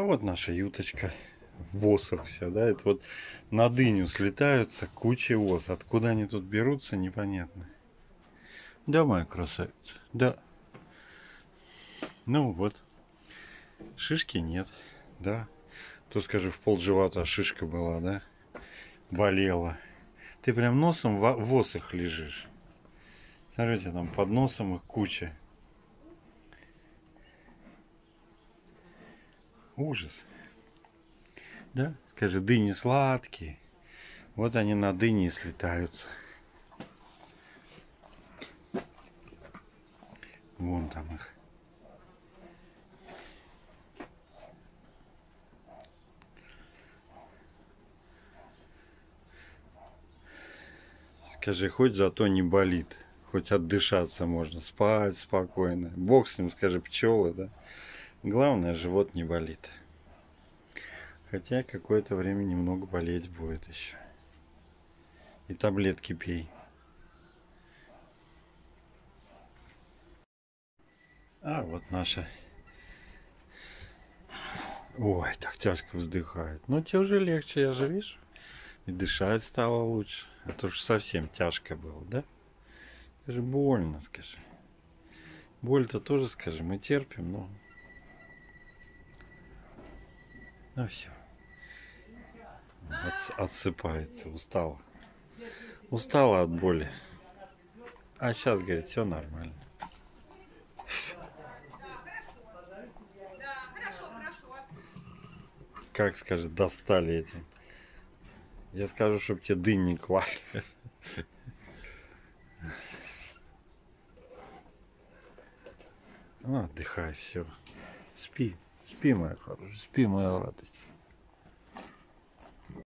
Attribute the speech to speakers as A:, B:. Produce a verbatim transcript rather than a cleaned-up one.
A: вот наша юточка. В осах вся, да? Это вот на дыню слетаются куча ос. Откуда они тут берутся, непонятно. Да, моя красавица, да. Ну вот. Шишки нет, да. То скажи, в пол живота шишка была, да? Болела. Ты прям носом в осах лежишь. Смотрите, там под носом их куча. Ужас. Да? Скажи, дыни сладкие. Вот они на дыни и слетаются. Вон там их. Скажи, хоть зато не болит. Хоть отдышаться можно. Спать спокойно. Бог с ним, скажи, пчелы, да? Главное, живот не болит. Хотя какое-то время немного болеть будет еще. И таблетки пей. А вот наша. Ой, так тяжко вздыхает. Ну, тебе уже легче, я же вижу. И дышать стало лучше. А то уж совсем тяжко было, да? Скажи, больно, скажи. Боль-то тоже, скажи, мы терпим, но... Ну все. Отс отсыпается, устала. Устала от боли. А сейчас, говорит, все нормально. Как, скажет, достали этим. Я скажу, чтобы тебе дынь не клали. Ну, отдыхай, все. Спи. Спи, моя хорошая, спи, моя радость.